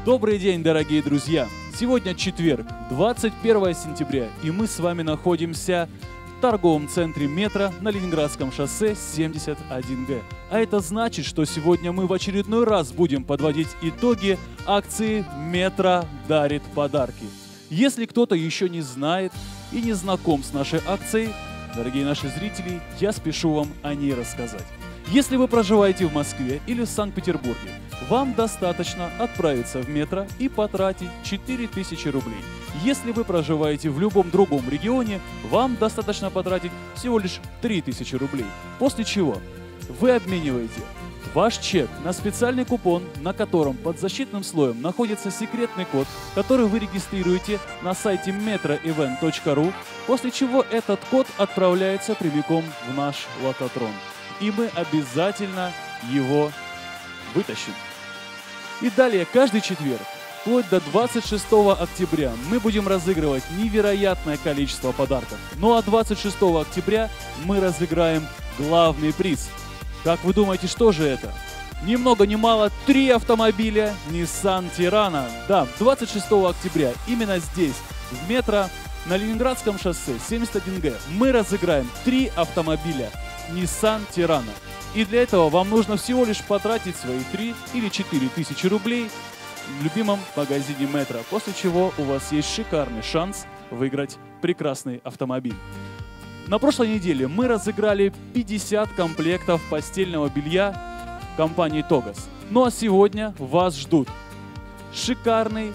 Добрый день, дорогие друзья! Сегодня четверг, 21 сентября, и мы с вами находимся в торговом центре «Метро» на Ленинградском шоссе 71Г. А это значит, что сегодня мы в очередной раз будем подводить итоги акции «Метро дарит подарки». Если кто-то еще не знает и не знаком с нашей акцией, дорогие наши зрители, я спешу вам о ней рассказать. Если вы проживаете в Москве или в Санкт-Петербурге, вам достаточно отправиться в метро и потратить 4000 рублей. Если вы проживаете в любом другом регионе, вам достаточно потратить всего лишь 3000 рублей. После чего вы обмениваете ваш чек на специальный купон, на котором под защитным слоем находится секретный код, который вы регистрируете на сайте metroevent.ru, после чего этот код отправляется прямиком в наш лототрон. И мы обязательно его вытащим. И далее, каждый четверг, вплоть до 26 октября, мы будем разыгрывать невероятное количество подарков. Ну а 26 октября мы разыграем главный приз. Как вы думаете, что же это? Ни много ни мало 3 автомобиля Nissan Terrano. Да, 26 октября именно здесь, в метро, на Ленинградском шоссе 71Г, мы разыграем 3 автомобиля Nissan Terrano. И для этого вам нужно всего лишь потратить свои 3 или 4 тысячи рублей в любимом магазине «Метро», после чего у вас есть шикарный шанс выиграть прекрасный автомобиль. На прошлой неделе мы разыграли 50 комплектов постельного белья компании Тогас. Ну а сегодня вас ждут шикарный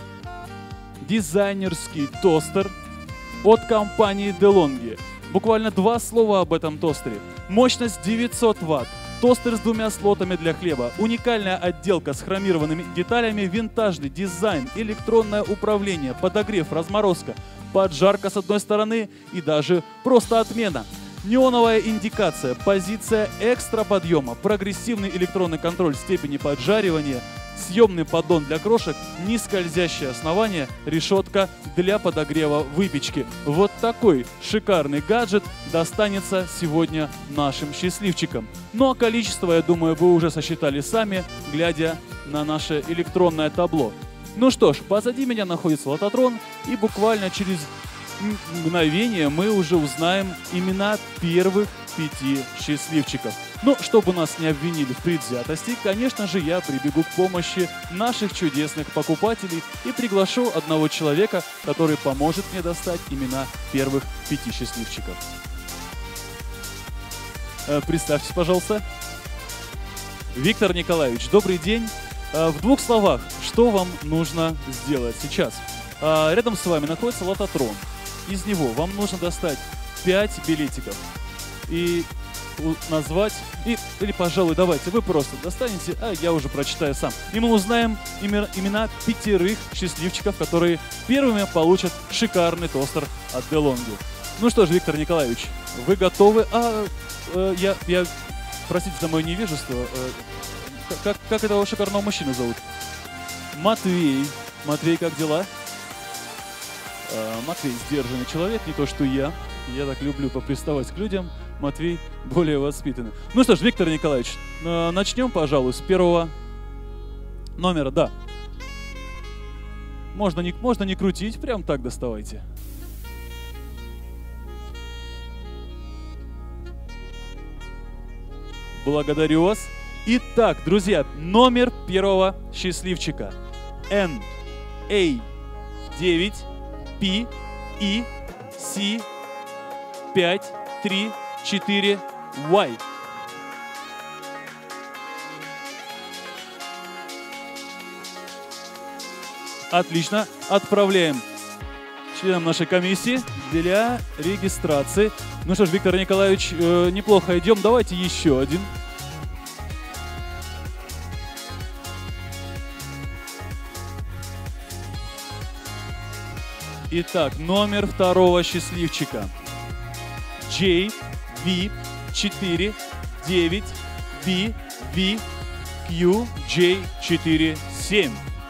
дизайнерский тостер от компании DeLonghi. Буквально 2 слова об этом тостере. Мощность 900 Вт. Тостер с 2 слотами для хлеба, уникальная отделка с хромированными деталями, винтажный дизайн, электронное управление, подогрев, разморозка, поджарка с одной стороны и даже просто отмена. Неоновая индикация, позиция экстра подъема, прогрессивный электронный контроль степени поджаривания, съемный поддон для крошек, нескользящее основание, решетка для подогрева выпечки. Вот такой шикарный гаджет достанется сегодня нашим счастливчикам. Ну а количество, я думаю, вы уже сосчитали сами, глядя на наше электронное табло. Ну что ж, позади меня находится лототрон, и буквально через мгновение мы уже узнаем имена первых 5 счастливчиков. Но чтобы нас не обвинили в предвзятости, конечно же, я прибегу к помощи наших чудесных покупателей и приглашу одного человека, который поможет мне достать имена первых 5 счастливчиков. Представьтесь, пожалуйста. Виктор Николаевич, добрый день. В 2 словах, что вам нужно сделать сейчас? Рядом с вами находится лототрон. Из него вам нужно достать 5 билетиков и назвать, или, пожалуй, давайте вы просто достанете, а я уже прочитаю сам. И мы узнаем имена 5 счастливчиков, которые первыми получат шикарный тостер от DeLonghi. Ну что ж, Виктор Николаевич, вы готовы? Простите за мое невежество, как этого шикарного мужчину зовут? Матвей. Матвей, как дела? Матвей сдержанный человек, не то что я. Я так люблю поприставать к людям. Матвей более воспитанный. Ну что ж, Виктор Николаевич, начнем, пожалуй, с первого номера. Да. Можно не крутить, прям так доставайте. Благодарю вас. Итак, друзья, номер первого счастливчика. NA9PEC534Y. Отлично. Отправляем членам нашей комиссии для регистрации. Ну что ж, Виктор Николаевич, неплохо идем. Давайте еще один. Итак, номер второго счастливчика. JV49BVQJ47.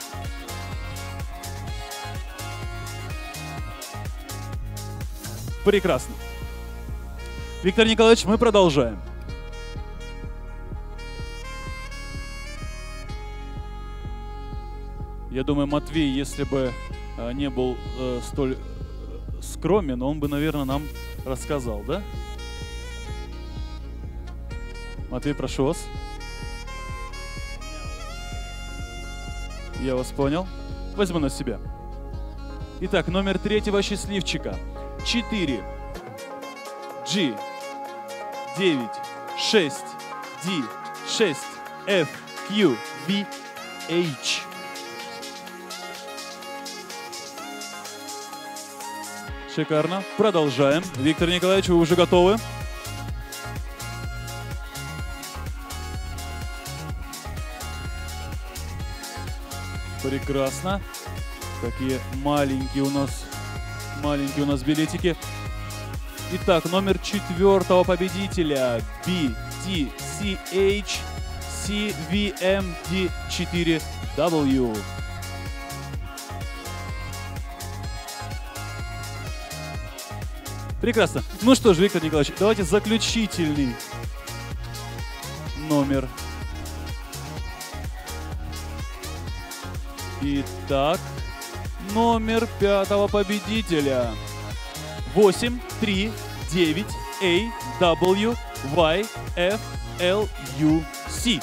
Прекрасно. Виктор Николаевич, мы продолжаем. Я думаю, Матвей, если бы не был столь скромен, он бы, наверное, нам рассказал, да? Матвей, прошу вас. Я вас понял. Возьму на себя. Итак, номер третьего счастливчика. 4, G, 9, 6, D, 6, F, Q, V, H. Шикарно. Продолжаем. Виктор Николаевич, вы уже готовы? Прекрасно. Такие маленькие у нас билетики. Итак, номер четвертого победителя BTCH CVMD4W. Прекрасно. Ну что ж, Виктор Николаевич, давайте заключительный номер. Итак, номер пятого победителя. 839AWYFLUC.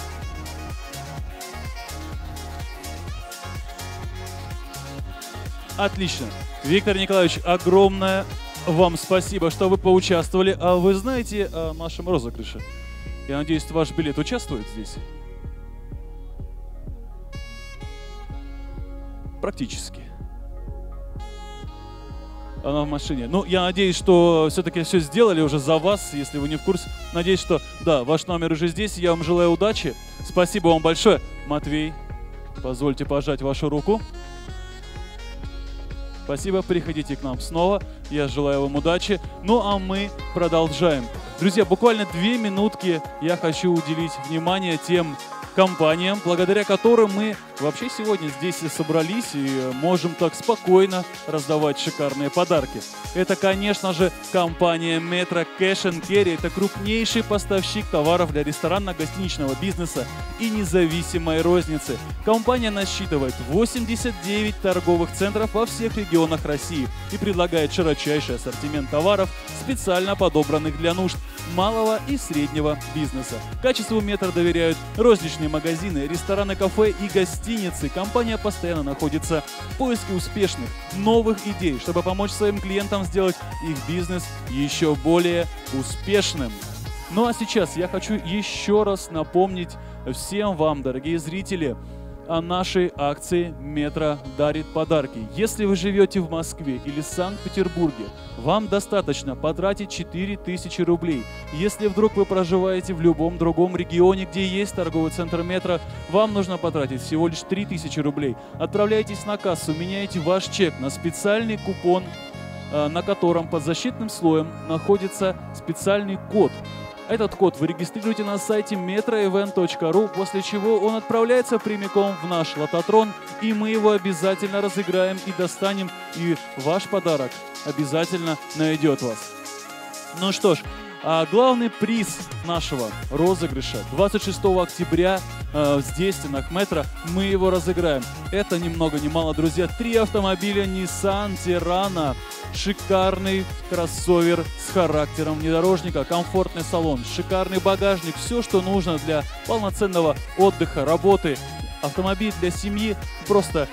Отлично. Виктор Николаевич, огромное вам спасибо, что вы поучаствовали. А вы знаете о нашем розыгрыше? Я надеюсь, ваш билет участвует здесь? Практически. Она в машине. Ну, я надеюсь, что все-таки все сделали уже за вас, если вы не в курсе. Надеюсь, что, да, ваш номер уже здесь. Я вам желаю удачи. Спасибо вам большое. Матвей, позвольте пожать вашу руку. Спасибо, приходите к нам снова. Я желаю вам удачи. Ну, а мы продолжаем. Друзья, буквально 2 минутки я хочу уделить внимание тем компаниям, благодаря которым мы вообще сегодня здесь и собрались и можем так спокойно раздавать шикарные подарки. Это, конечно же, компания Metro Cash & Carry. Это крупнейший поставщик товаров для ресторанно-гостиничного бизнеса и независимой розницы. Компания насчитывает 89 торговых центров во всех регионах России и предлагает широчайший ассортимент товаров, специально подобранных для нужд малого и среднего бизнеса. Качеству Metro доверяют розничные магазины, рестораны, кафе и гостиницы. Компания постоянно находится в поиске успешных, новых идей, чтобы помочь своим клиентам сделать их бизнес еще более успешным. Ну а сейчас я хочу еще раз напомнить всем вам, дорогие зрители, о нашей акции «Метро дарит подарки». Если вы живете в Москве или Санкт-Петербурге, вам достаточно потратить 4000 рублей. Если вдруг вы проживаете в любом другом регионе, где есть торговый центр «Метро», вам нужно потратить всего лишь 3000 рублей. Отправляйтесь на кассу, меняйте ваш чек на специальный купон, на котором под защитным слоем находится специальный код. Этот код вы регистрируете на сайте metroevent.ru, после чего он отправляется прямиком в наш лототрон, и мы его обязательно разыграем и достанем, и ваш подарок обязательно найдет вас. Ну что ж, главный приз нашего розыгрыша 26 октября здесь, в стенах Метро, мы его разыграем. Это ни много ни мало, друзья, 3 автомобиля Nissan Terrano. Шикарный кроссовер с характером внедорожника, комфортный салон, шикарный багажник, все, что нужно для полноценного отдыха, работы. Автомобиль для семьи просто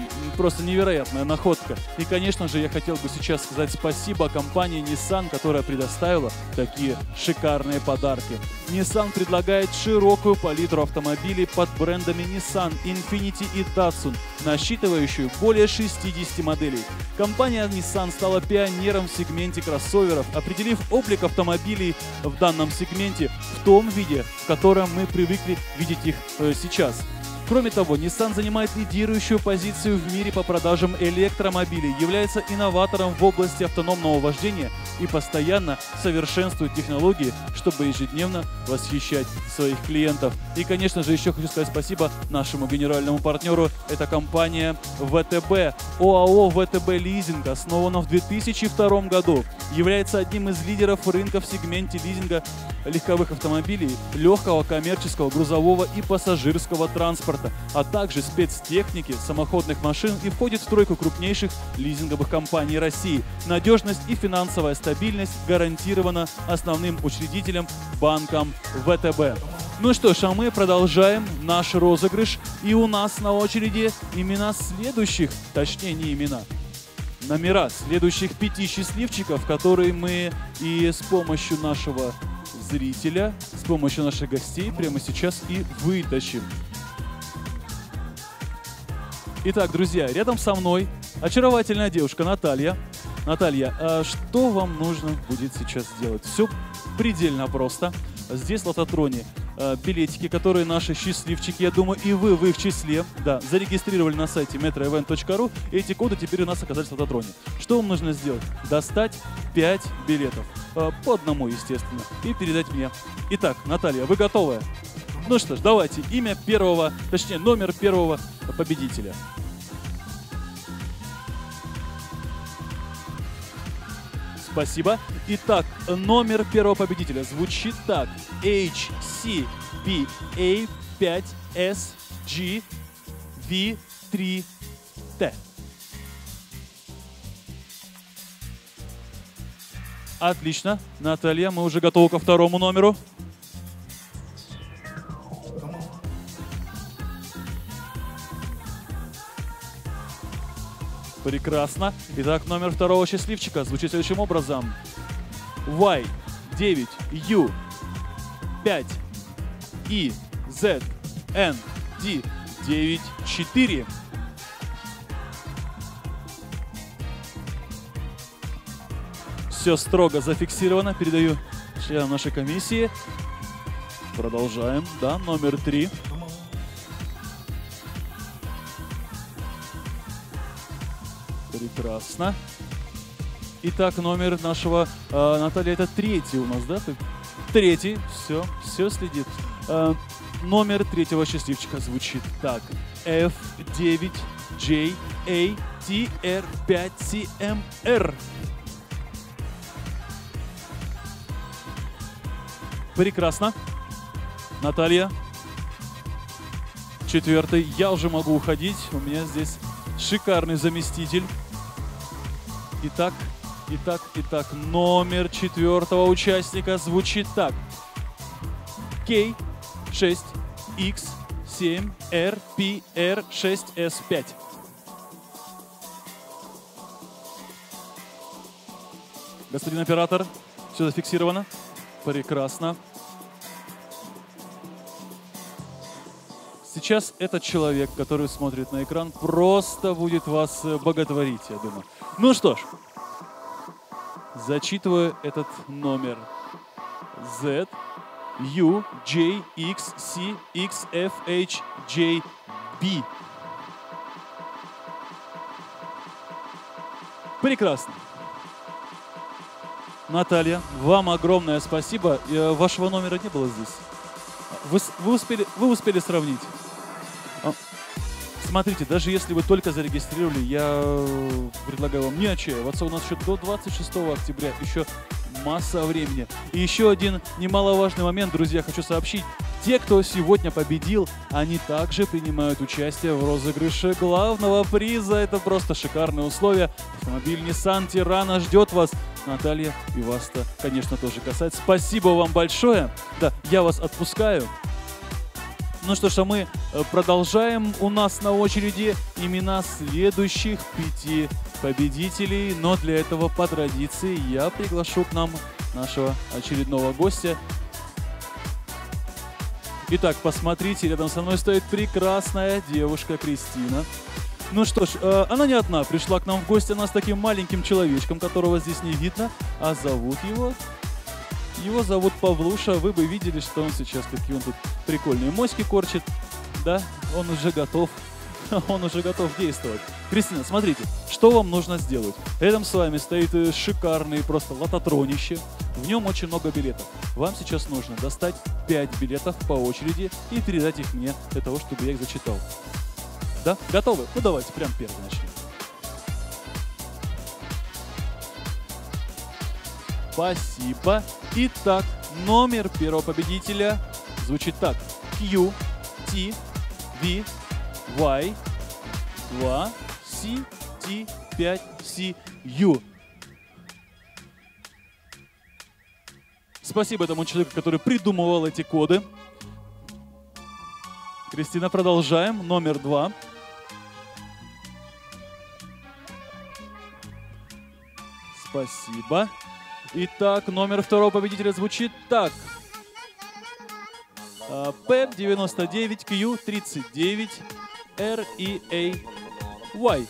невероятная находка. И, конечно же, я хотел бы сейчас сказать спасибо компании Nissan, которая предоставила такие шикарные подарки. Nissan предлагает широкую палитру автомобилей под брендами Nissan, Infiniti и Datsun, насчитывающую более 60 моделей. Компания Nissan стала пионером в сегменте кроссоверов, определив облик автомобилей в данном сегменте в том виде, в котором мы привыкли видеть их сейчас. Кроме того, Nissan занимает лидирующую позицию в мире по продажам электромобилей, является инноватором в области автономного вождения и постоянно совершенствуют технологии, чтобы ежедневно восхищать своих клиентов. И, конечно же, еще хочу сказать спасибо нашему генеральному партнеру. Это компания ВТБ. ОАО ВТБ Лизинг, основана в 2002 году, является одним из лидеров рынка в сегменте лизинга легковых автомобилей, легкого коммерческого, грузового и пассажирского транспорта, а также спецтехники, самоходных машин и входит в тройку крупнейших лизинговых компаний России. Надежность и финансовая стабильность гарантирована основным учредителем банком ВТБ. Ну что ж, а мы продолжаем наш розыгрыш. И у нас на очереди имена следующих, точнее не имена, номера следующих 5 счастливчиков, которые мы и с помощью нашего зрителя, с помощью наших гостей прямо сейчас и вытащим. Итак, друзья, рядом со мной очаровательная девушка Наталья. Наталья, а что вам нужно будет сейчас сделать? Все предельно просто. Здесь в лототроне билетики, которые наши счастливчики, я думаю, и вы в их числе, да, зарегистрировали на сайте metroevent.ru, и эти коды теперь у нас оказались в лототроне. Что вам нужно сделать? Достать 5 билетов, по одному, естественно, и передать мне. Итак, Наталья, вы готовы? Ну что ж, давайте имя первого, точнее, номер первого победителя. Спасибо. Итак, номер первого победителя звучит так. HCBA5SGV3T. Отлично. Наталья, мы уже готовы ко второму номеру. Прекрасно. Итак, номер второго счастливчика звучит следующим образом. Y9U5EZND94. Все строго зафиксировано. Передаю членам нашей комиссии. Продолжаем. Да, номер 3. Прекрасно. Итак, номер нашего Наталья, это третий у нас, да? Третий. Все следит. Номер третьего счастливчика звучит так. F9JATR5CMR. Прекрасно. Наталья. Четвертый. Я уже могу уходить. У меня здесь шикарный заместитель. Итак, номер четвертого участника звучит так. K6X7RPR6S5. Господин оператор, все зафиксировано? Прекрасно. Сейчас этот человек, который смотрит на экран, просто будет вас боготворить, я думаю. Ну что ж, зачитываю этот номер. ZUJXCXFHJB. Прекрасно. Наталья, вам огромное спасибо. Вашего номера не было здесь. Вы успели сравнить? Смотрите, даже если вы только зарегистрировали, я предлагаю вам не отчаиваться. У нас еще до 26 октября еще масса времени. И еще один немаловажный момент, друзья, хочу сообщить. Те, кто сегодня победил, они также принимают участие в розыгрыше главного приза. Это просто шикарные условия. Автомобиль Nissan Terrano ждет вас. Наталья, и вас-то, конечно, тоже касается. Спасибо вам большое. Да, я вас отпускаю. Ну что ж, а мы продолжаем. У нас на очереди имена следующих 5 победителей. Но для этого, по традиции, я приглашу к нам нашего очередного гостя. Итак, посмотрите, рядом со мной стоит прекрасная девушка Кристина. Ну что ж, она не одна пришла к нам в гости, она с таким маленьким человечком, которого здесь не видно, а зовут его... Его зовут Павлуша, вы бы видели, что он сейчас, какие он тут прикольные моськи корчит. Да, он уже готов действовать. Кристина, смотрите, что вам нужно сделать. Рядом с вами стоит шикарный просто лототронище. В нем очень много билетов. Вам сейчас нужно достать 5 билетов по очереди и передать их мне для того, чтобы я их зачитал. Да? Готовы? Ну давайте, прям первый начнем. Спасибо. Итак, номер первого победителя звучит так. Q, T, V, Y, 2, C, T, 5, C, U. Спасибо этому человеку, который придумывал эти коды. Кристина, продолжаем. Номер 2. Спасибо. Итак, номер второго победителя звучит так. P99Q39 REAY.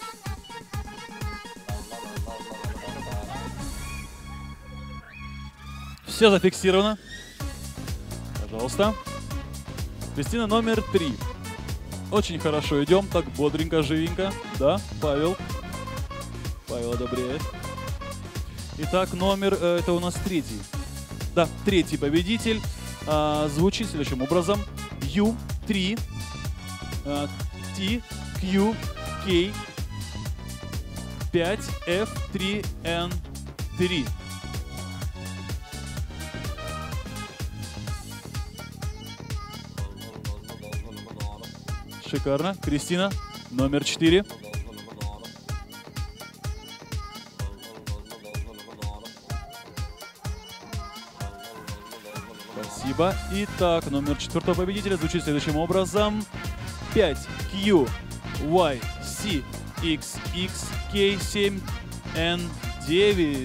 Все зафиксировано. Пожалуйста. Кристина, номер 3. Очень хорошо идем, так бодренько, живенько. Да, Павел. Павел одобряет. Итак, номер, это у нас третий. Да, третий победитель. Звучит следующим образом. U3 T Q K 5 F 3 N 3. Шикарно. Кристина, номер 4. Спасибо. Итак, номер 4 победителя звучит следующим образом. 5 Q Y C X X K 7 N 9.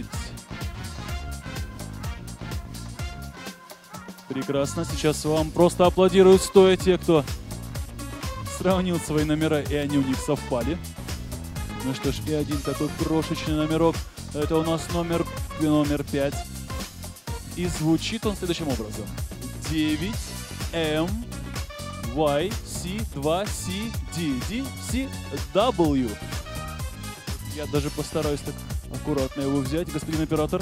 Прекрасно. Сейчас вам просто аплодируют стоя те, кто сравнил свои номера, и они у них совпали. Ну что ж, и один такой крошечный номерок. Это у нас номер 5. И звучит он следующим образом. 9 M Y C 2 C D D C W. Я даже постараюсь так аккуратно его взять, господин оператор.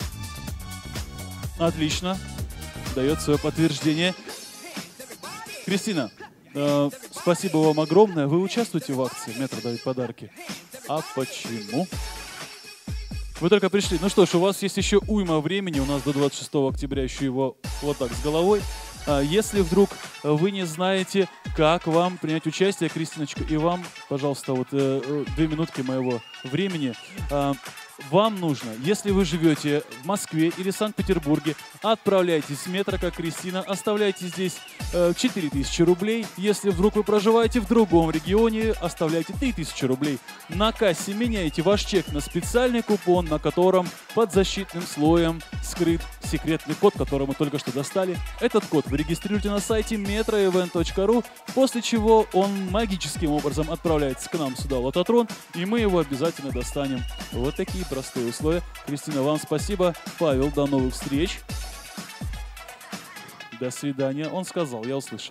Отлично. Дает свое подтверждение. Кристина, спасибо вам огромное. Вы участвуете в акции «Метро дарит подарки». А почему? Вы только пришли. Ну что ж, у вас есть еще уйма времени. У нас до 26 октября еще его вот так с головой. Если вдруг вы не знаете, как вам принять участие, Кристиночка, и вам, пожалуйста, вот 2 минутки моего времени. Вам нужно, если вы живете в Москве или Санкт-Петербурге, отправляйтесь в метро, как Кристина, оставляйте здесь 4000 рублей. Если вдруг вы проживаете в другом регионе, оставляйте 3000 рублей. На кассе меняйте ваш чек на специальный купон, на котором под защитным слоем скрыт секретный код, который мы только что достали. Этот код вы регистрируете на сайте metroevent.ru, после чего он магическим образом отправляется к нам сюда в Лототрон, и мы его обязательно достанем. Вот такие простые условия. Кристина, вам спасибо. Павел, до новых встреч. До свидания. Он сказал, я услышал.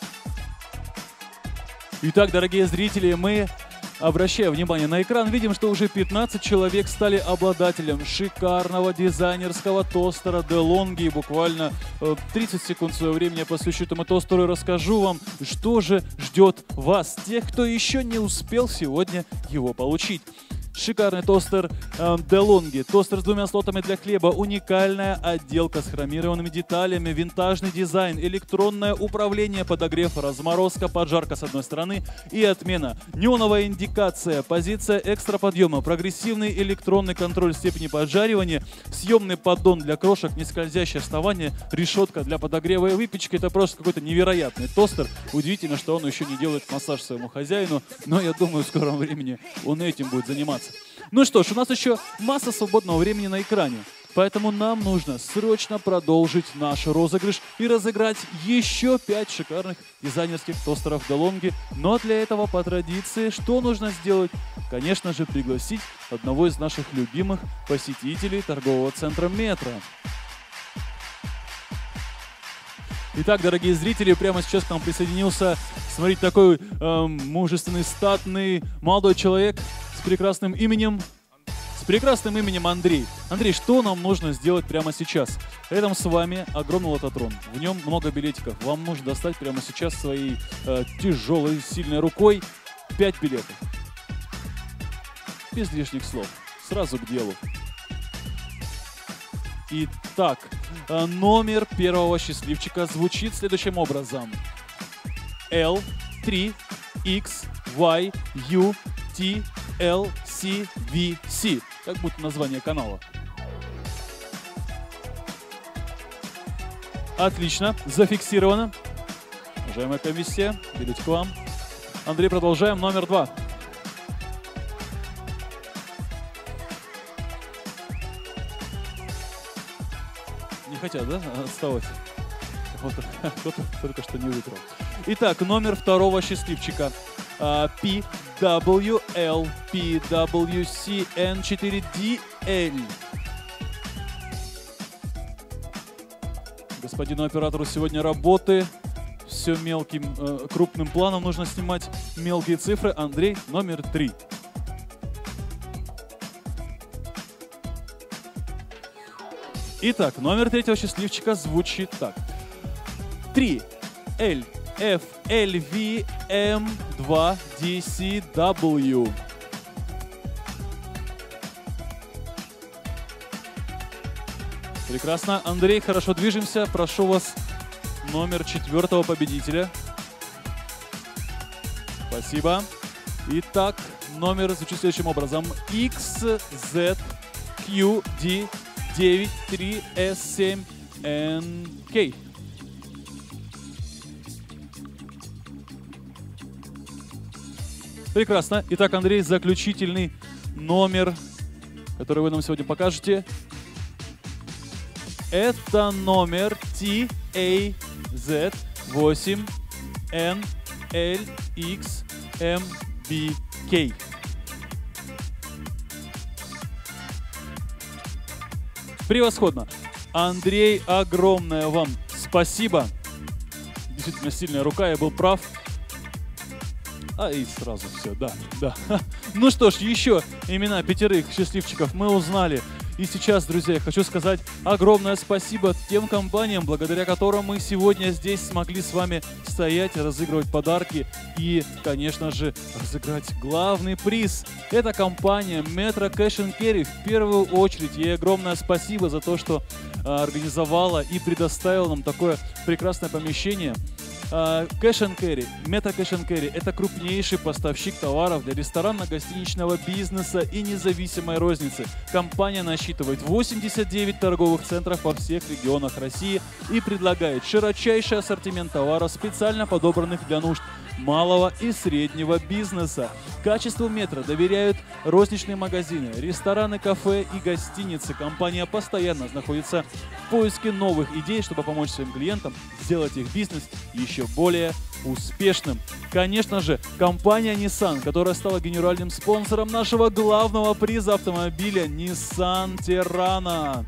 Итак, дорогие зрители, мы, обращая внимание на экран, видим, что уже 15 человек стали обладателем шикарного дизайнерского тостера DeLonghi. Буквально 30 секунд своего времени я посвящу этому тостеру и расскажу вам, что же ждет вас, тех, кто еще не успел сегодня его получить. Шикарный тостер DeLonghi. Тостер с 2 слотами для хлеба. Уникальная отделка с хромированными деталями. Винтажный дизайн. Электронное управление. Подогрев, разморозка, поджарка с одной стороны и отмена. Неоновая индикация. Позиция экстра подъема. Прогрессивный электронный контроль степени поджаривания. Съемный поддон для крошек. Нескользящее вставание. Решетка для подогрева и выпечки. Это просто какой-то невероятный тостер. Удивительно, что он еще не делает массаж своему хозяину. Но я думаю, в скором времени он этим будет заниматься. Ну что ж, у нас еще масса свободного времени на экране, поэтому нам нужно срочно продолжить наш розыгрыш и разыграть еще 5 шикарных дизайнерских тостеров DeLonghi. Но для этого, по традиции, что нужно сделать? Конечно же, пригласить одного из наших любимых посетителей торгового центра «Метро». Итак, дорогие зрители, прямо сейчас к нам присоединился, смотрите, такой мужественный, статный молодой человек с прекрасным именем Андрей. Андрей, что нам нужно сделать прямо сейчас? Рядом с вами огромный лототрон. В нем много билетиков. Вам нужно достать прямо сейчас своей тяжелой, сильной рукой 5 билетов. Без лишних слов. Сразу к делу. Итак, номер первого счастливчика звучит следующим образом. L3XYUTLCVC. Как будет название канала. Отлично, зафиксировано. Уважаемая комиссия, билетик к вам. Андрей, продолжаем. Номер 2. Не хотят, да, отставать? Кто-то только что не выиграл. Итак, номер второго счастливчика. PWLPWCN4DL. Господину оператору сегодня работы. Все мелким, крупным планом нужно снимать мелкие цифры. Андрей, номер 3. Итак, номер третьего счастливчика звучит так. 3LFLVM2DCW. Прекрасно. Андрей, хорошо движемся. Прошу вас, номер 4 победителя. Спасибо. Итак, номер звучит следующим образом. XZQD93S7NK. Прекрасно. Итак, Андрей, заключительный номер, который вы нам сегодня покажете. Это номер TAZ8NLXMBK. Превосходно. Андрей, огромное вам спасибо. Действительно сильная рука, я был прав. И сразу все, да. Ну что ж, еще имена 5 счастливчиков мы узнали. И сейчас, друзья, я хочу сказать огромное спасибо тем компаниям, благодаря которым мы сегодня здесь смогли с вами стоять, разыгрывать подарки и, конечно же, разыграть главный приз. Это компания Metro Cash & Carry. В первую очередь ей огромное спасибо за то, что организовала и предоставила нам такое прекрасное помещение. Cash & Carry, Metro Cash & Carry – это крупнейший поставщик товаров для ресторанно-гостиничного бизнеса и независимой розницы. Компания насчитывает 89 торговых центров во всех регионах России и предлагает широчайший ассортимент товаров, специально подобранных для нужд малого и среднего бизнеса. Качеству Метро доверяют розничные магазины, рестораны, кафе и гостиницы. Компания постоянно находится в поиске новых идей, чтобы помочь своим клиентам сделать их бизнес еще более успешным. Конечно же, компания Nissan, которая стала генеральным спонсором нашего главного приза автомобиля Nissan Terrano.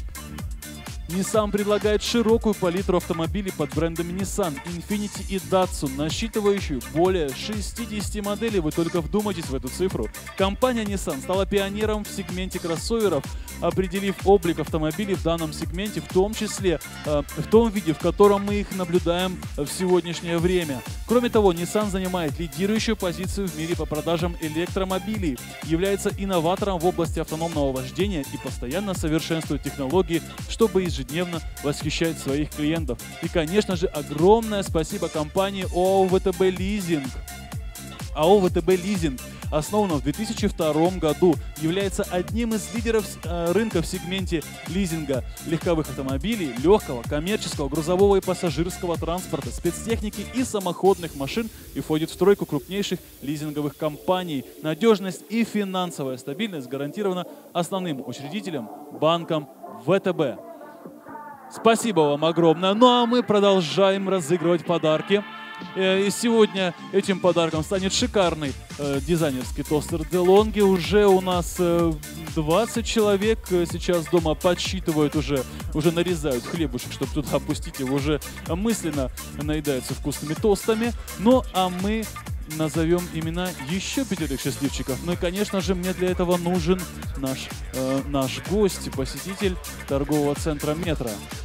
Nissan предлагает широкую палитру автомобилей под брендами Nissan, Infiniti и Datsun, насчитывающую более 60 моделей. Вы только вдумайтесь в эту цифру. Компания Nissan стала пионером в сегменте кроссоверов, определив облик автомобилей в данном сегменте, в том числе в том виде, в котором мы их наблюдаем в сегодняшнее время. Кроме того, Nissan занимает лидирующую позицию в мире по продажам электромобилей, является инноватором в области автономного вождения и постоянно совершенствует технологии, чтобы ежедневно восхищать своих клиентов. И, конечно же, огромное спасибо компании ОАО ВТБ Лизинг. АО ВТБ Лизинг, основана в 2002 году, является одним из лидеров рынка в сегменте лизинга легковых автомобилей, легкого, коммерческого, грузового и пассажирского транспорта, спецтехники и самоходных машин и входит в тройку крупнейших лизинговых компаний. Надежность и финансовая стабильность гарантирована основным учредителем банком ВТБ. Спасибо вам огромное. Ну а мы продолжаем разыгрывать подарки. И сегодня этим подарком станет шикарный дизайнерский тостер DeLonghi. Уже у нас 20 человек сейчас дома подсчитывают уже нарезают хлебушек, чтобы туда опустить его, уже мысленно наедаются вкусными тостами. Ну, а мы назовем имена еще 5 счастливчиков. Ну и, конечно же, мне для этого нужен наш гость, посетитель торгового центра «Метро».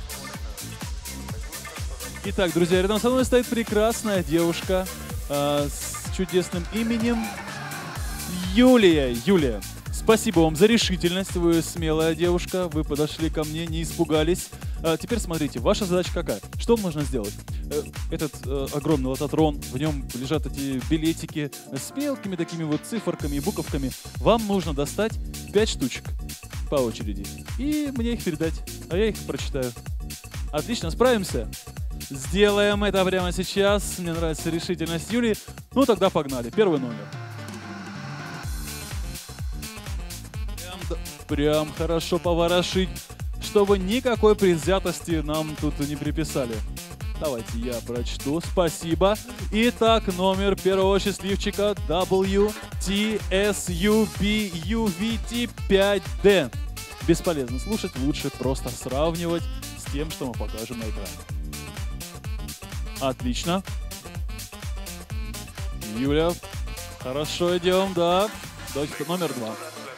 Итак, друзья, рядом со мной стоит прекрасная девушка с чудесным именем Юлия. Юлия, спасибо вам за решительность, вы смелая девушка, вы подошли ко мне, не испугались. Теперь смотрите, ваша задача какая? Что вам нужно сделать? Этот огромный лототрон, в нем лежат эти билетики с мелкими такими вот циферками и буковками. Вам нужно достать 5 штучек по очереди и мне их передать, а я их прочитаю. Отлично, справимся? Сделаем это прямо сейчас. Мне нравится решительность Юлии. Ну тогда погнали. Первый номер. Прям хорошо поворошить, чтобы никакой предвзятости нам тут не приписали. Давайте я прочту. Спасибо. Итак, номер первого счастливчика WTSUBUVT5D. Бесполезно слушать, лучше просто сравнивать с тем, что мы покажем на экране. Отлично. Юля, хорошо идем, да. Давайте номер 2.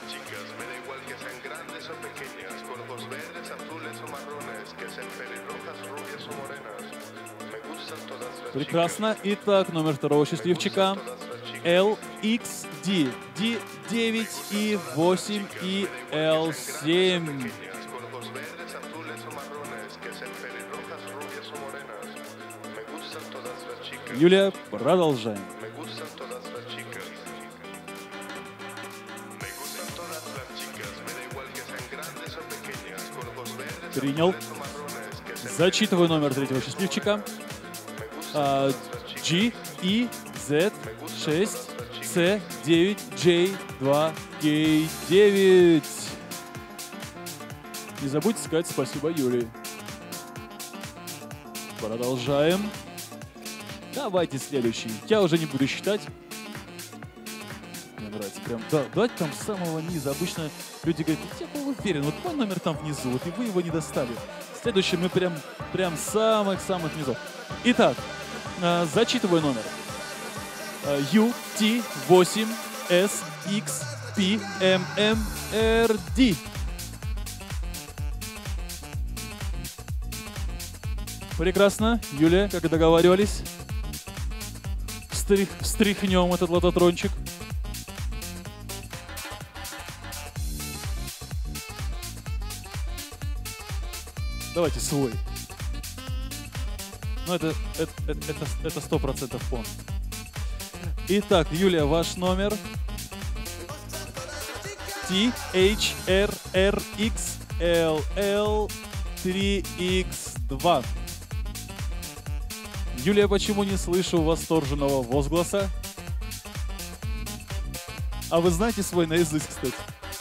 Прекрасно. Итак, номер второго счастливчика LXD D9 и 8 и L7. Юлия, продолжаем. Принял. Зачитываю номер третьего счастливчика. GEZ6C9J2K9. Не забудьте сказать спасибо Юлии. Продолжаем. Давайте следующий. Я уже не буду считать. Мне нравится прям. Да, давайте там с самого низа. Обычно люди говорят, я был уверен, вот мой номер там внизу, вот и вы его не достали. Следующий мы прям с самых низов. Итак, зачитываю номер. UT8SXPMMRD. Прекрасно. Юлия, как и договаривались. Встряхнем этот лототрончик. Давайте свой. Ну, это 100% он. Итак, Юлия, ваш номер. THRRXLL3X2. Юлия, почему не слышу восторженного возгласа? А вы знаете свой наизусть, кстати?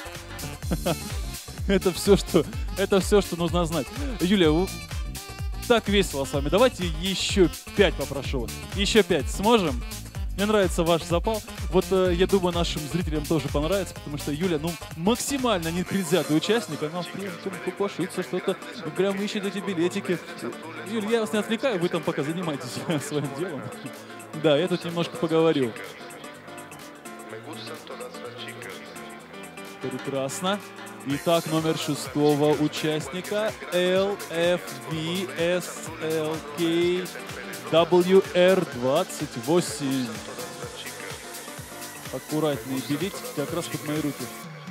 Это все, что нужно знать. Юлия, так весело с вами. Давайте еще 5 попрошу вас. Еще 5. Сможем? Мне нравится ваш запал. Вот я думаю, нашим зрителям тоже понравится, потому что Юля, максимально непредвзятый участник. Она прям копошится, что-то прям ищет эти билетики. Юля, я вас не отвлекаю, вы там пока занимаетесь своим делом. Да, я тут немножко поговорю. Прекрасно. Итак, номер 6-го участника LFVSLKWR28. Аккуратные билетики, как раз под мои руки.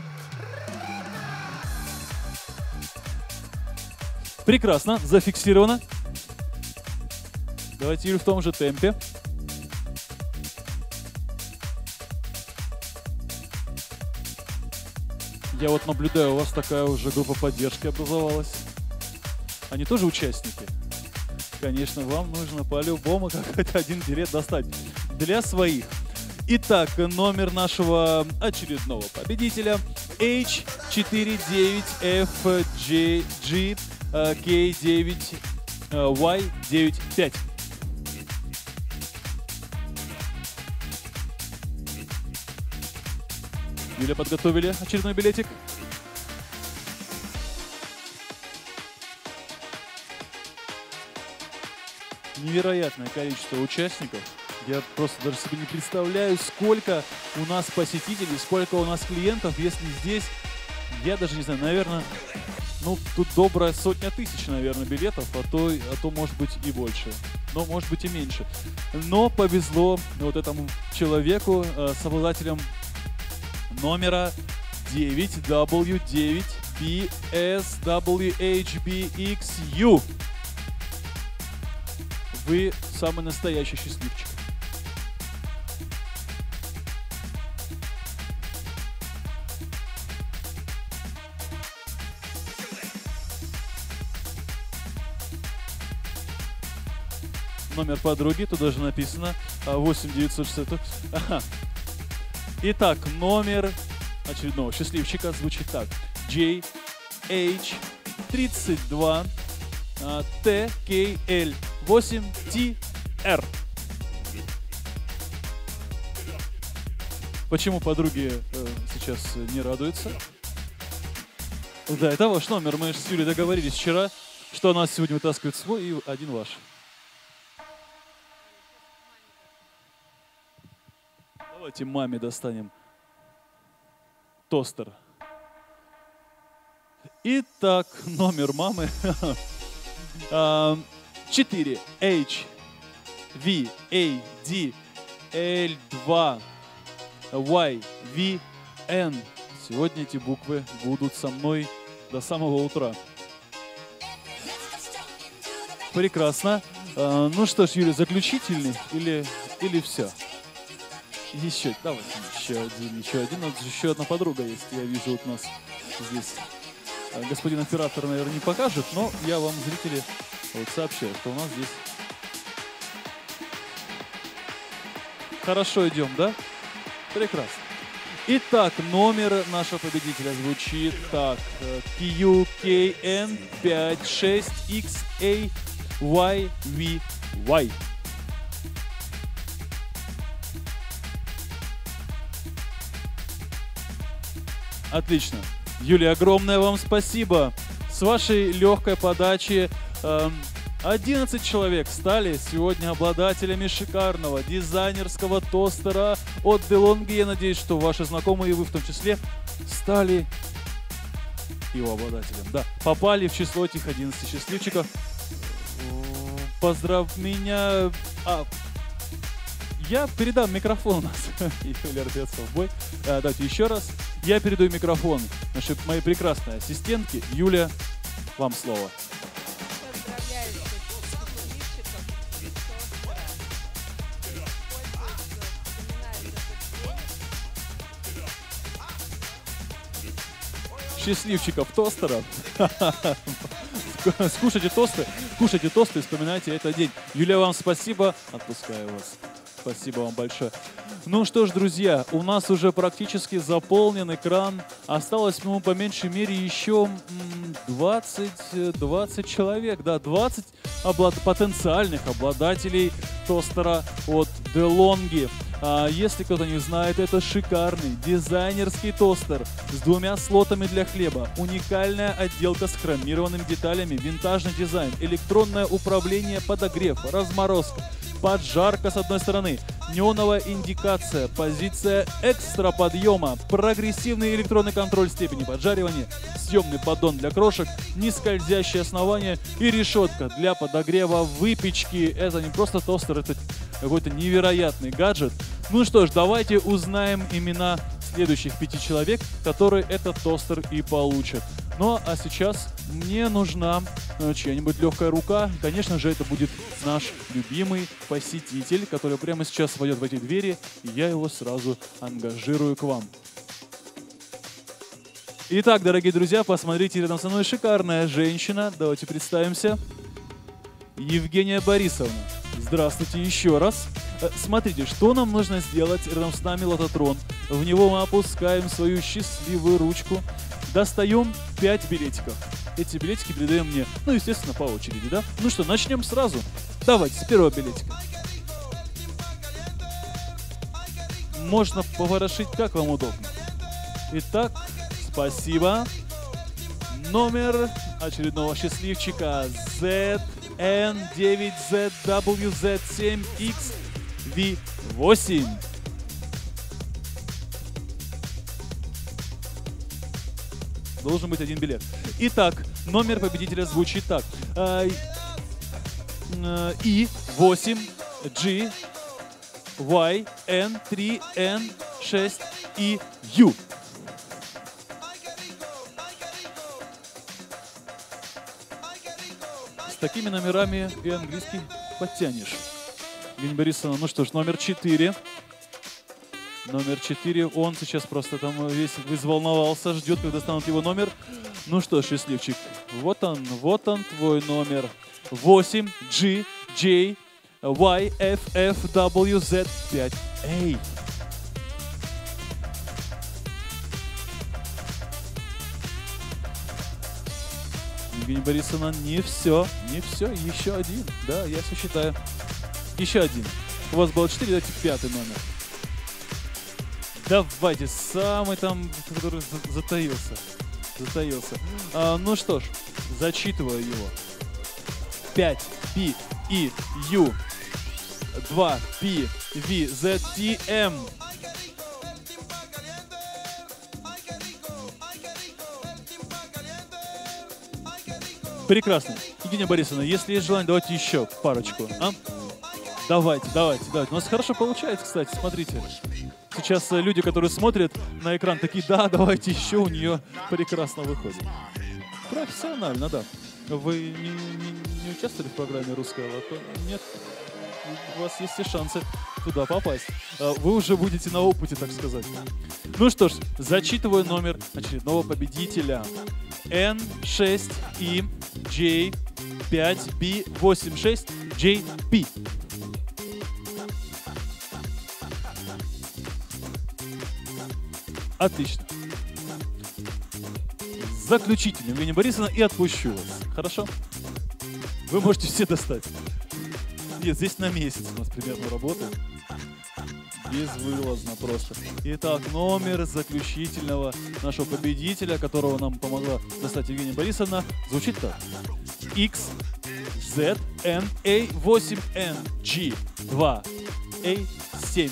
Прекрасно, зафиксировано. Давайте, Юль, в том же темпе. Я вот наблюдаю, у вас такая уже группа поддержки образовалась. Они тоже участники? Конечно, вам нужно по-любому какой-то один билет достать для своих. Итак, номер нашего очередного победителя H4DVFGG K9Y95. Юля, подготовили очередной билетик. невероятное количество участников. Я просто даже себе не представляю, сколько у нас посетителей, сколько у нас клиентов, если здесь, я даже не знаю, наверное, ну, тут добрая 100 тысяч, наверное, билетов, а то может быть и больше, но может быть и меньше. Но повезло вот этому человеку с обладателем номера 9W9BSWHBXU. Вы самый настоящий счастливчик. Номер подруги, тут даже написано 8960. Ага. Итак, номер очередного счастливчика звучит так. JH32 TKL8TR. Почему подруги сейчас не радуются? Да, это ваш номер. Мы с Юлей договорились вчера, что она сегодня вытаскивает свой и один ваш. Давайте маме достанем тостер. Итак, номер мамы 4HVADL2YVN. Сегодня эти буквы будут со мной до самого утра. Прекрасно. Ну что ж, Юрий, заключительный или все? Еще, давайте еще один. Еще одна подруга есть. Я вижу, вот у нас здесь господин оператор, наверное, не покажет, но я вам, зрители, вот сообщаю, что у нас здесь хорошо идем, да? Прекрасно. Итак, номер нашего победителя звучит так. QKN56XAYVY. Отлично. Юлия, огромное вам спасибо. С вашей легкой подачи 11 человек стали сегодня обладателями шикарного дизайнерского тостера от DeLonghi. Я надеюсь, что ваши знакомые, и вы в том числе, стали его обладателем. Да, попали в число этих 11 счастливчиков. Поздравь меня. Я передам микрофон у нас. Юлия рвется в бой. Давайте еще раз. Я передаю микрофон моей прекрасной ассистентке. Юля, вам слово. Поздравляю всех счастливчиков. Счастливчиков тостера. Кушайте тосты и вспоминайте этот день. Юлия, вам спасибо. Отпускаю вас. Спасибо вам большое. Ну что ж, друзья, у нас уже практически заполнен экран. Осталось, ну, по меньшей мере, еще 20 человек. Да, 20 потенциальных обладателей тостера от DeLonghi. Если кто-то не знает, это шикарный дизайнерский тостер с 2 слотами для хлеба, уникальная отделка с хромированными деталями, винтажный дизайн, электронное управление, подогрев, разморозка, поджарка с одной стороны, неоновая индикация, позиция экстра подъема, прогрессивный электронный контроль степени поджаривания, съемный поддон для крошек, нескользящее основание и решетка для подогрева выпечки. Это не просто тостер, это какой-то невероятный гаджет. Ну что ж, давайте узнаем имена следующих 5 человек, которые этот тостер и получат. Ну а сейчас мне нужна чья-нибудь легкая рука. Конечно же, это будет наш любимый посетитель, который прямо сейчас войдет в эти двери, и я его сразу ангажирую к вам. Итак, дорогие друзья, посмотрите, рядом со мной шикарная женщина. Давайте представимся. Евгения Борисовна. Здравствуйте еще раз. Смотрите, что нам нужно сделать. Рядом с нами лототрон. В него мы опускаем свою счастливую ручку. Достаем 5 билетиков. Эти билетики передаем мне, ну, естественно, по очереди, да? Ну что, начнем сразу. Давайте, с первого билетика. Можно поворошить, как вам удобно. Итак, спасибо. Номер очередного счастливчика N9ZWZ7XV8. Должен быть один билет. Итак, номер победителя звучит так. И8G YN3N6EU. С такими номерами и английский подтянешь. Евгения Борисовна, ну что ж, номер 4. Номер 4, он сейчас просто там весь взволновался, ждет, когда станут его номер. Ну что, счастливчик, вот он твой номер. 8GJYFFWZ5A. Евгения Борисовна, не все, еще один. Да, я все считаю. Еще один. У вас было 4, давайте 5-й номер. Давайте, самый там, который затаился. Ну что ж, зачитываю его. 5PEU 2PVZTM. Прекрасно. Евгения Борисовна, если есть желание, давайте еще парочку. А? Давайте. У нас хорошо получается, кстати, смотрите. Сейчас люди, которые смотрят на экран, такие, да, давайте еще, у нее прекрасно выходит. Профессионально, да. Вы не участвовали в программе «Русское лото»? Нет? У вас есть и шансы туда попасть. Вы уже будете на опыте, так сказать. Ну что ж, зачитываю номер очередного победителя. N6EJ5B86JP. Отлично. Заключительно, Евгения Борисовна, и отпущу вас. Хорошо? Вы можете все достать. Нет, здесь на месяц у нас примерно работает. Безвылазно просто. Итак, номер заключительного нашего победителя, которого нам помогла достать Евгения Борисовна, звучит так. XZNA8NG2A7.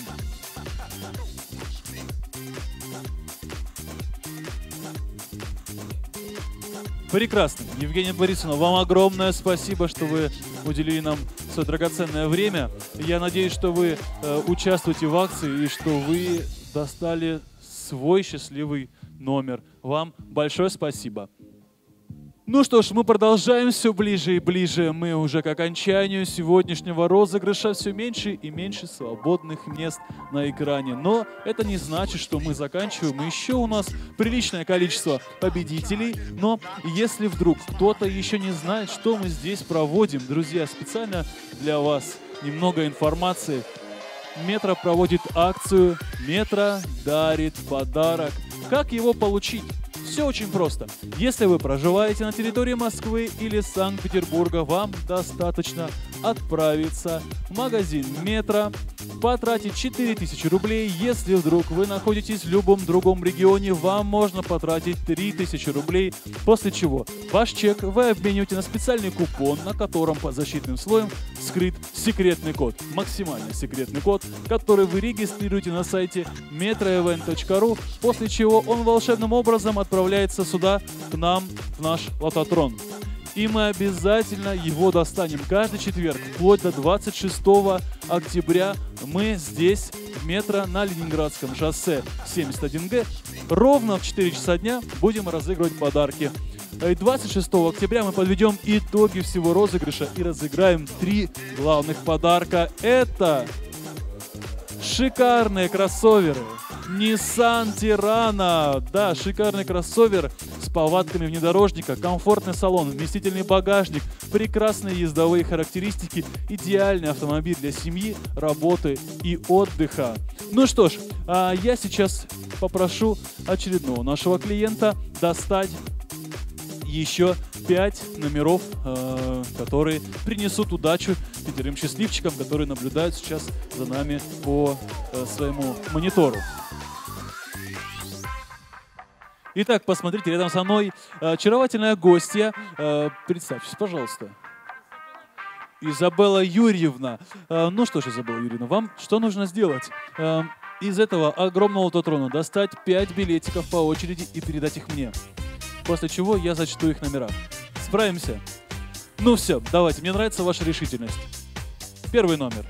Прекрасно. Евгения Борисовна, вам огромное спасибо, что вы уделили нам свое драгоценное время. Я надеюсь, что вы участвуете в акции и что вы достали свой счастливый номер. Вам большое спасибо. Ну что ж, мы продолжаем все ближе и ближе. Мы уже к окончанию сегодняшнего розыгрыша. Все меньше и меньше свободных мест на экране. Но это не значит, что мы заканчиваем. Еще у нас приличное количество победителей. Но если вдруг кто-то еще не знает, что мы здесь проводим, друзья, специально для вас немного информации. Метро проводит акцию «Метро дарит подарок». Как его получить? Все очень просто. Если вы проживаете на территории Москвы или Санкт-Петербурга, вам достаточно отправиться в магазин «Метро», потратить 4000 рублей. Если вдруг вы находитесь в любом другом регионе, вам можно потратить 3000 рублей, после чего ваш чек вы обмениваете на специальный купон, на котором под защитным слоем скрыт секретный код, максимально секретный код, который вы регистрируете на сайте metroevent.ru, после чего он волшебным образом отправляется сюда, к нам, в наш лототрон. И мы обязательно его достанем каждый четверг, вплоть до 26 октября. Мы здесь, в метро на Ленинградском шоссе 71Г, ровно в 4 часа дня будем разыгрывать подарки. И 26 октября мы подведем итоги всего розыгрыша и разыграем 3 главных подарка. Это шикарные кроссоверы Nissan Terrano. Да, шикарный кроссовер с повадками внедорожника, комфортный салон, вместительный багажник, прекрасные ездовые характеристики, идеальный автомобиль для семьи, работы и отдыха. Ну что ж, я сейчас попрошу очередного нашего клиента достать еще 5 номеров, которые принесут удачу 5 счастливчикам, которые наблюдают сейчас за нами по своему монитору. Итак, посмотрите, рядом со мной очаровательная гостья. Представьтесь, пожалуйста. Изабелла Юрьевна. Ну что ж, Изабелла Юрьевна, вам что нужно сделать? Из этого огромного лототрона достать 5 билетиков по очереди и передать их мне. После чего я зачту их номера. Справимся? Ну все, давайте, мне нравится ваша решительность. Первый номер.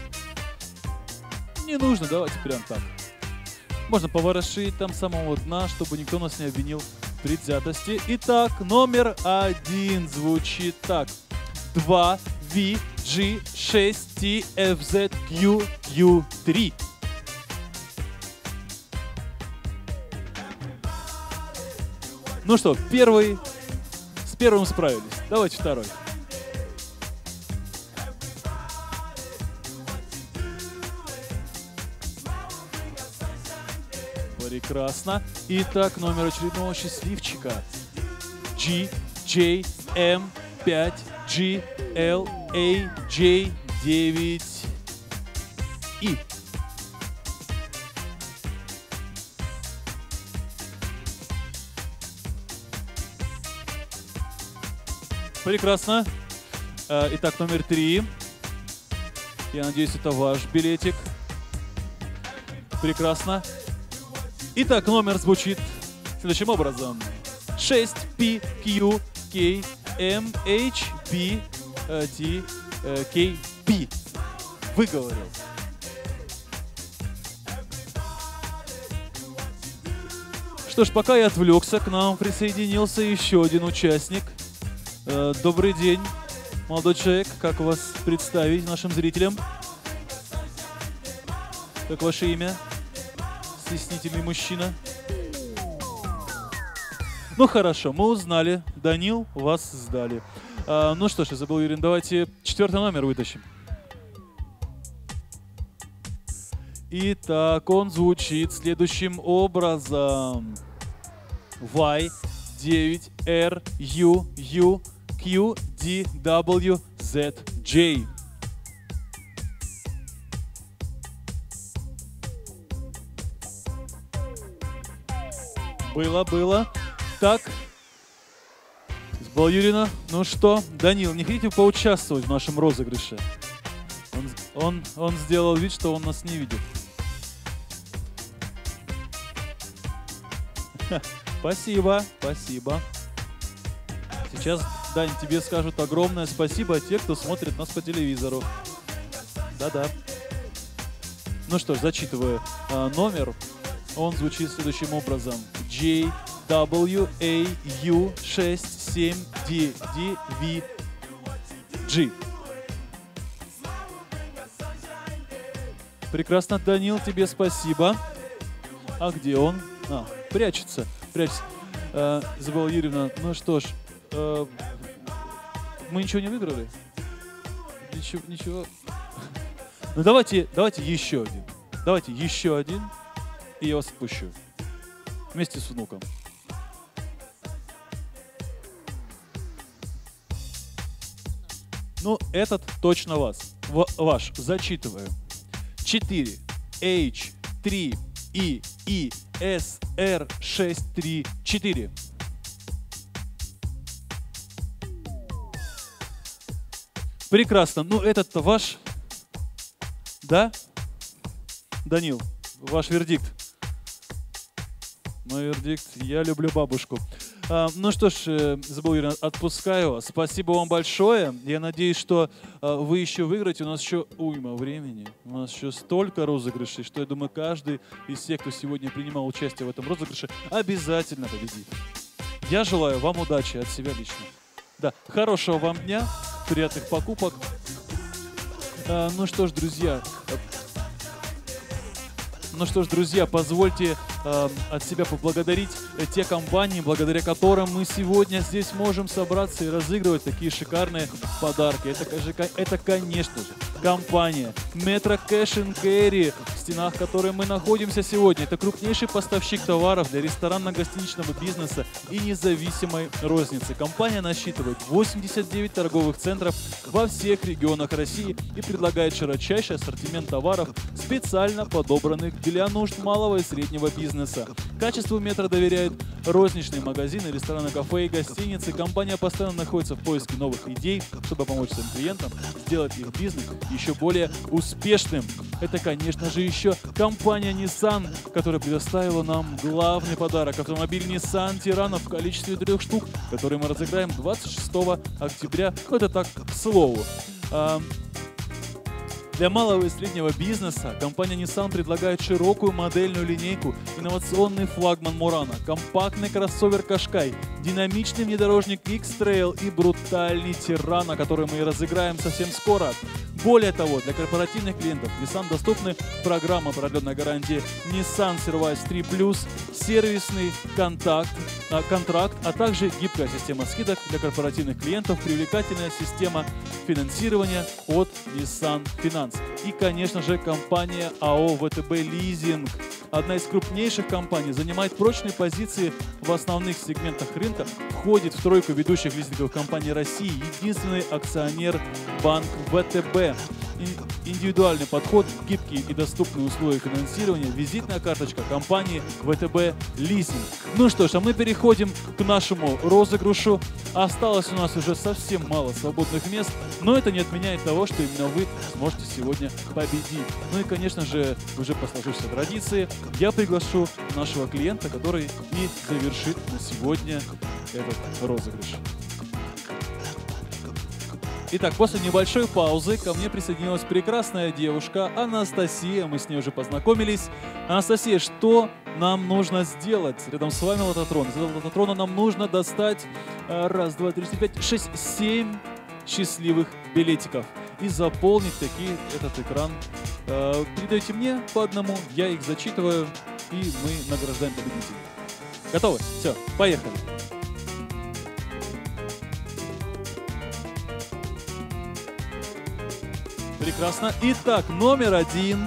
Не нужно, давайте прям так. Можно поворошить там с самого дна, чтобы никто нас не обвинил в предвзятости. Итак, номер 1 звучит так. 2 VG 6 TFZ QQ3. Ну что, с первым справились. Давайте второй. Прекрасно. Итак, номер очередного счастливчика. GJM5GLAJ9I. Прекрасно. Итак, номер 3. Я надеюсь, это ваш билетик. Прекрасно. Итак, номер звучит следующим образом. 6PQKMHBTKB. Выговорил. Что ж, пока я отвлекся, к нам присоединился еще один участник. Добрый день, молодой человек. Как вас представить нашим зрителям? Как ваше имя? Стеснительный мужчина. Ну хорошо, мы узнали. Данил, вас сдали. Ну что ж, я забыл, Юрий, давайте 4-й номер вытащим. Итак, он звучит следующим образом. Y9RUUQDWZJ. Было. Так. Изабелла Юрьевна, ну что, Данил, не хотите поучаствовать в нашем розыгрыше? Он сделал вид, что он нас не видит. Спасибо. Сейчас, Дань, тебе скажут огромное спасибо те, кто смотрит нас по телевизору. Да-да. Ну что ж, зачитываю номер. Он звучит следующим образом. JWAU67DDVG. Прекрасно, Данил, тебе спасибо. А где он? Прячется. Изабелла Юрьевна, ну что ж, мы ничего не выиграли? Ничего. Ну давайте еще один. Давайте еще один, и я вас отпущу. Вместе с внуком. Ну, этот точно ваш. Зачитываю. 4 H3 E SR634. Прекрасно. Ну, этот-то ваш. Да? Данил, ваш вердикт. Мой вердикт. Я люблю бабушку. Ну что ж, Изабелла Юрьевна, отпускаю вас. Спасибо вам большое. Я надеюсь, что вы еще выиграете. У нас еще уйма времени. У нас еще столько розыгрышей, что я думаю, каждый из тех, кто сегодня принимал участие в этом розыгрыше, обязательно победит. Я желаю вам удачи от себя лично. Да, хорошего вам дня, приятных покупок. Ну что ж, друзья, позвольте от себя поблагодарить те компании, благодаря которым мы сегодня здесь можем собраться и разыгрывать такие шикарные подарки. Это, конечно же, компания Metro Cash and Carry, в стенах которой мы находимся сегодня. Это крупнейший поставщик товаров для ресторанно-гостиничного бизнеса и независимой розницы. Компания насчитывает 89 торговых центров во всех регионах России и предлагает широчайший ассортимент товаров, специально подобранных для нужд малого и среднего бизнеса. Качеству Метро доверяют розничные магазины, рестораны, кафе и гостиницы. Компания постоянно находится в поиске новых идей, чтобы помочь своим клиентам сделать их бизнес еще более успешным. Это, конечно же, еще компания Nissan, которая предоставила нам главный подарок — автомобиль Nissan Terrano в количестве 3 штук, который мы разыграем 26 октября. Ну, это так, к слову. Для малого и среднего бизнеса компания Nissan предлагает широкую модельную линейку, инновационный флагман Murano, компактный кроссовер Qashqai, динамичный внедорожник X-Trail и брутальный Terrano, который мы разыграем совсем скоро. Более того, для корпоративных клиентов Nissan доступны программа продленной гарантии Nissan Service 3+, сервисный контракт, а также гибкая система скидок для корпоративных клиентов, привлекательная система финансирования от Nissan Finance. И, конечно же, компания АО ВТБ Лизинг. Одна из крупнейших компаний, занимает прочные позиции в основных сегментах рынка, входит в тройку ведущих лизинговых компаний России, единственный акционер банк ВТБ. Индивидуальный подход, гибкие и доступные условия финансирования, визитная карточка компании ВТБ Лизинг. Ну что ж, а мы переходим к нашему розыгрышу. Осталось у нас уже совсем мало свободных мест, но это не отменяет того, что именно вы сможете сегодня победить. Ну и, конечно же, уже по сложившейся традиции, я приглашу нашего клиента, который и завершит на сегодня этот розыгрыш. Итак, после небольшой паузы ко мне присоединилась прекрасная девушка Анастасия. Мы с ней уже познакомились. Анастасия, что нам нужно сделать? Рядом с вами лототрон. Из этого лототрона нам нужно достать 1, 2, 3, 4, 5, 6, 7 счастливых билетиков и заполнить такие этот экран. Передайте мне по одному, я их зачитываю, и мы награждаем победителей. Готовы? Все, поехали. Прекрасно. Итак, номер 1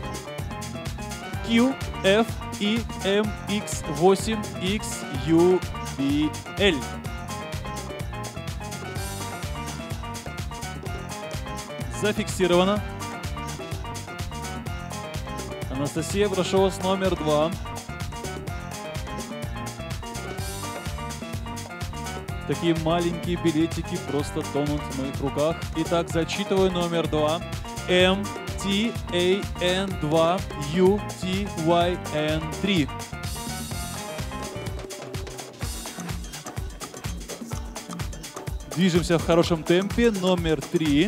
QFEMX8XUBL. Зафиксировано. Анастасия, прошу вас, номер 2. Такие маленькие билетики просто тонут в моих руках. Итак, зачитываю номер 2. MTAN2UTYN3. Движемся в хорошем темпе. Номер 3.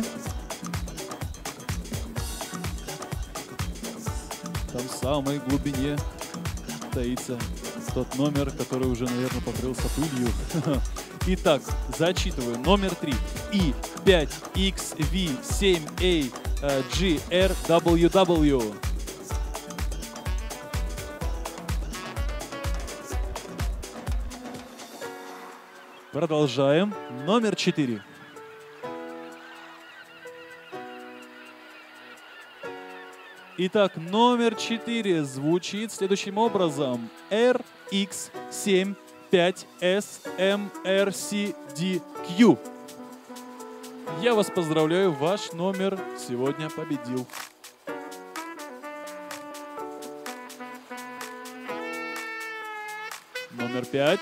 Там в самой глубине таится тот номер, который уже, наверное, покрылся пылью. Итак, зачитываю. Номер 3. I5XV7AGRWW. Продолжаем. Номер 4. Итак, номер 4 звучит следующим образом. RX75SMRCDQ. Я вас поздравляю, ваш номер сегодня победил. Номер 5.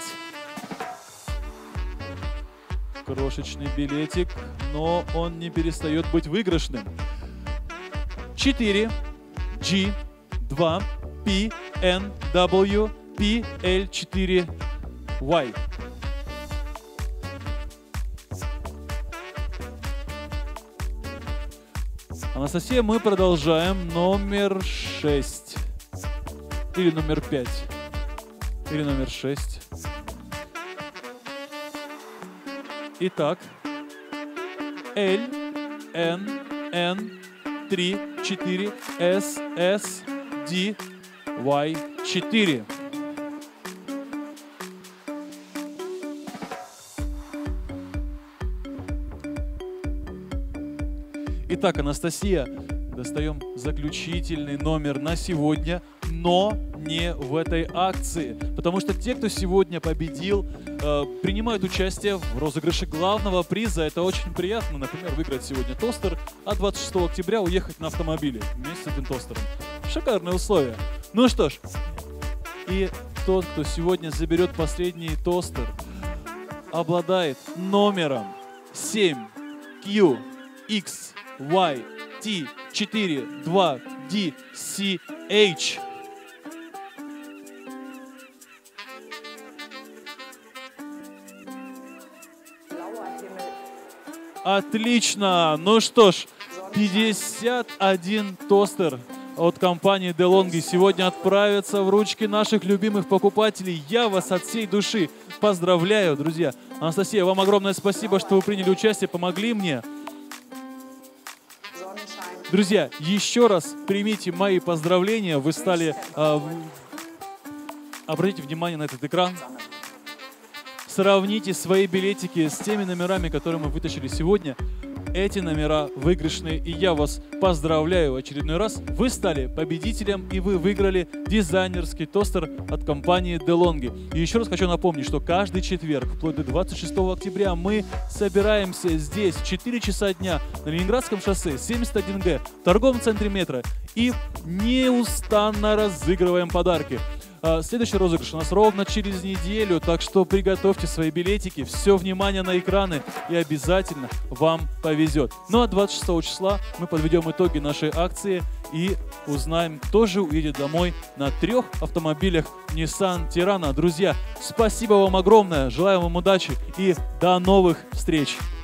Крошечный билетик, но он не перестает быть выигрышным. 4. G2PNWPL4Y. Анастасия, мы продолжаем. Номер 6. Или номер 5. Или номер 6. Итак. LNN34SSDY4. Итак, Анастасия, достаем заключительный номер на сегодня, но не в этой акции. Потому что те, кто сегодня победил, принимают участие в розыгрыше главного приза. Это очень приятно, например, выиграть сегодня тостер, а 26 октября уехать на автомобиле вместе с этим тостером. Шикарные условия. Ну что ж, и тот, кто сегодня заберет последний тостер, обладает номером 7QXYT42DCH. Отлично! Ну что ж, 51 тостер от компании DeLonghi сегодня отправится в ручки наших любимых покупателей. Я вас от всей души поздравляю, друзья. Анастасия, вам огромное спасибо, что вы приняли участие, помогли мне. Друзья, еще раз примите мои поздравления. Вы стали... обратите внимание на этот экран. Сравните свои билетики с теми номерами, которые мы вытащили сегодня. Эти номера выигрышные, и я вас поздравляю в очередной раз. Вы стали победителем, и вы выиграли дизайнерский тостер от компании DeLonghi. И еще раз хочу напомнить, что каждый четверг, вплоть до 26 октября, мы собираемся здесь в 4 часа дня на Ленинградском шоссе 71Г, в торговом центре метро, и неустанно разыгрываем подарки. Следующий розыгрыш у нас ровно через неделю, так что приготовьте свои билетики, все внимание на экраны, и обязательно вам повезет. Ну а 26 числа мы подведем итоги нашей акции и узнаем, кто же уедет домой на 3 автомобилях Nissan Terrano. Друзья, спасибо вам огромное, желаю вам удачи и до новых встреч!